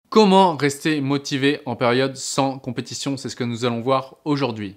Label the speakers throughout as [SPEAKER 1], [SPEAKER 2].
[SPEAKER 1] Comment rester motivé en période sans compétition? C'est ce que nous allons voir aujourd'hui.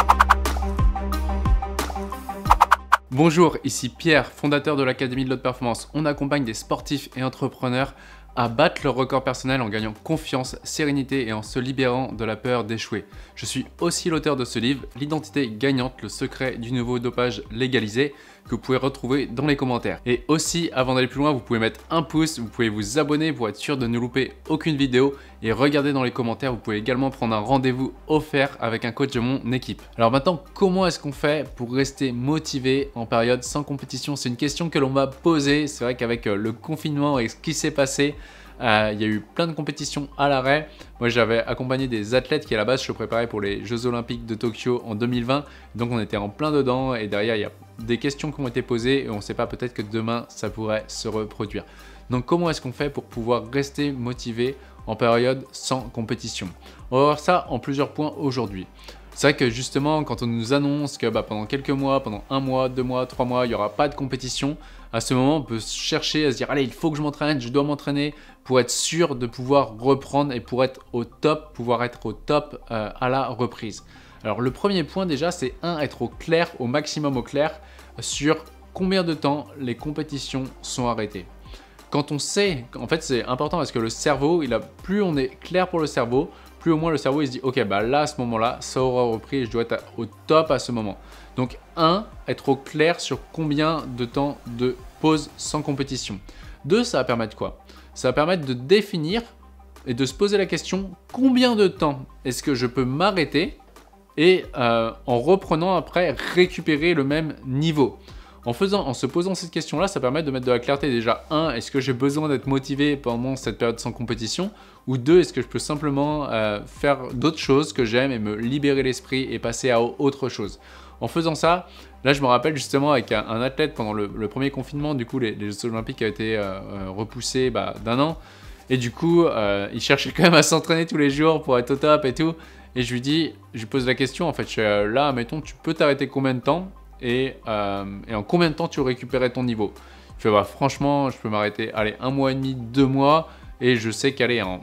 [SPEAKER 1] Bonjour, ici Pierre, fondateur de l'Académie de l'Haute Performance. On accompagne des sportifs et entrepreneurs à battre leur record personnel en gagnant confiance, sérénité et en se libérant de la peur d'échouer. Je suis aussi l'auteur de ce livre, L'identité gagnante, le secret du nouveau dopage légalisé, que vous pouvez retrouver dans les commentaires. Et aussi, avant d'aller plus loin, vous pouvez mettre un pouce, vous pouvez vous abonner pour être sûr de ne louper aucune vidéo et regardez dans les commentaires, vous pouvez également prendre un rendez-vous offert avec un coach de mon équipe. Alors maintenant, comment est-ce qu'on fait pour rester motivé en période sans compétition? C'est une question que l'on m'a posée. C'est vrai qu'avec le confinement et ce qui s'est passé, il y a eu plein de compétitions à l'arrêt. Moi, j'avais accompagné des athlètes qui, à la base, se préparaient pour les Jeux Olympiques de Tokyo en 2020. Donc, on était en plein dedans et derrière, il y a des questions qui ont été posées et on ne sait pas, peut-être que demain, ça pourrait se reproduire. Donc, comment est-ce qu'on fait pour pouvoir rester motivé en période sans compétition? On va voir ça en plusieurs points aujourd'hui. C'est vrai que justement, quand on nous annonce que pendant quelques mois, pendant 1 mois, 2 mois, 3 mois, il n'y aura pas de compétition, à ce moment, on peut chercher à se dire « Allez, il faut que je m'entraîne, je dois m'entraîner pour être sûr de pouvoir reprendre et pour être au top, pouvoir être au top à la reprise. » Alors, le premier point déjà, c'est être au clair, au maximum au clair sur combien de temps les compétitions sont arrêtées. Quand on sait, en fait, c'est important parce que le cerveau, plus on est clair pour le cerveau, plus au moins le cerveau il se dit ok, là à ce moment-là, ça aura repris et je dois être au top à ce moment. Donc être au clair sur combien de temps de pause sans compétition. 2, ça va permettre quoi? Ça va permettre de définir et de se poser la question combien de temps est-ce que je peux m'arrêter et en reprenant après récupérer le même niveau. En se posant cette question-là, ça permet de mettre de la clarté. Déjà, 1, est-ce que j'ai besoin d'être motivé pendant cette période sans compétition? Ou 2, est-ce que je peux simplement faire d'autres choses que j'aime et me libérer l'esprit et passer à autre chose? En faisant ça, là, je me rappelle justement avec un athlète pendant le premier confinement, du coup, les Jeux Olympiques ont été repoussés d'1 an. Et du coup, il cherchait quand même à s'entraîner tous les jours pour être au top et tout. Et je lui pose la question, en fait, là, mettons, tu peux t'arrêter combien de temps? Et en combien de temps tu récupérais ton niveau? Il fait franchement, je peux m'arrêter, allez, 1 mois et demi, 2 mois, et je sais qu'aller en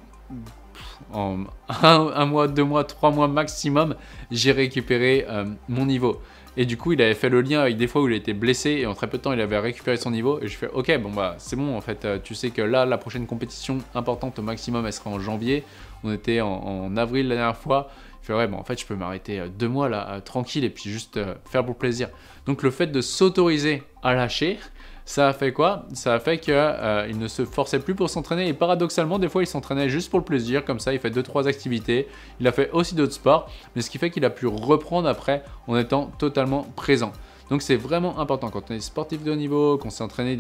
[SPEAKER 1] 1 mois, 2 mois, 3 mois maximum, j'ai récupéré mon niveau. Et du coup, il avait fait le lien avec des fois où il était blessé et en très peu de temps, il avait récupéré son niveau. Et je fais ok, c'est bon en fait, tu sais que là, la prochaine compétition importante au maximum, elle sera en janvier. On était en avril la dernière fois. Je fais ouais, en fait, je peux m'arrêter 2 mois là, tranquille et puis juste faire pour plaisir. Donc le fait de s'autoriser à lâcher, ça a fait quoi? Ça a fait qu'il ne se forçait plus pour s'entraîner et paradoxalement, des fois, il s'entraînait juste pour le plaisir, comme ça, il fait 2-3 activités. Il a fait aussi d'autres sports, mais ce qui fait qu'il a pu reprendre après en étant totalement présent. Donc c'est vraiment important quand on est sportif de haut niveau, qu'on s'est entraîné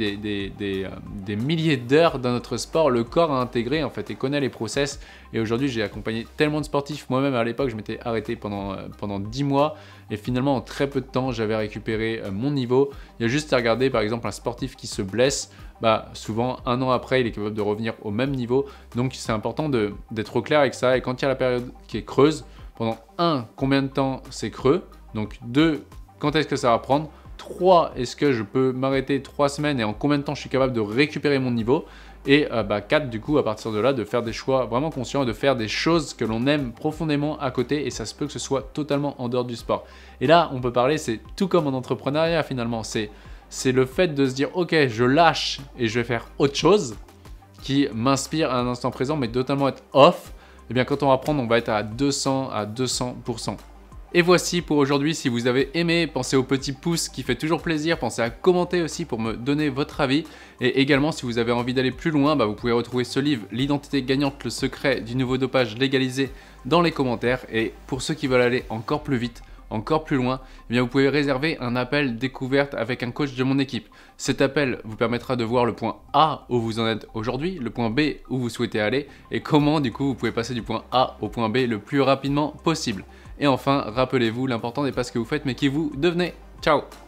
[SPEAKER 1] des milliers d'heures dans notre sport, le corps a intégré en fait et connaît les process. Et aujourd'hui j'ai accompagné tellement de sportifs, moi-même à l'époque je m'étais arrêté pendant 10 mois et finalement en très peu de temps j'avais récupéré mon niveau. Il y a juste à regarder par exemple un sportif qui se blesse, souvent 1 an après il est capable de revenir au même niveau. Donc c'est important d'être au clair avec ça et quand il y a la période qui est creuse, pendant 1, combien de temps c'est creux, donc 2, quand est-ce que ça va prendre? 3, est-ce que je peux m'arrêter 3 semaines et en combien de temps je suis capable de récupérer mon niveau? Et 4, du coup, à partir de là, de faire des choix vraiment conscients et de faire des choses que l'on aime profondément à côté et ça se peut que ce soit totalement en dehors du sport. Et là, on peut parler, c'est tout comme en entrepreneuriat finalement, c'est le fait de se dire ok, je lâche et je vais faire autre chose qui m'inspire à un instant présent mais totalement être off. Et bien quand on va prendre, on va être à 200 à 200%. Et voici pour aujourd'hui, si vous avez aimé, pensez au petit pouce qui fait toujours plaisir, pensez à commenter aussi pour me donner votre avis. Et également, si vous avez envie d'aller plus loin, vous pouvez retrouver ce livre, L'identité gagnante, le secret du nouveau dopage légalisé dans les commentaires. Et pour ceux qui veulent aller encore plus vite, encore plus loin, vous pouvez réserver un appel découverte avec un coach de mon équipe. Cet appel vous permettra de voir le point A où vous en êtes aujourd'hui, le point B où vous souhaitez aller et comment du coup vous pouvez passer du point A au point B le plus rapidement possible. Et enfin, rappelez-vous, l'important n'est pas ce que vous faites mais qui vous devenez. Ciao!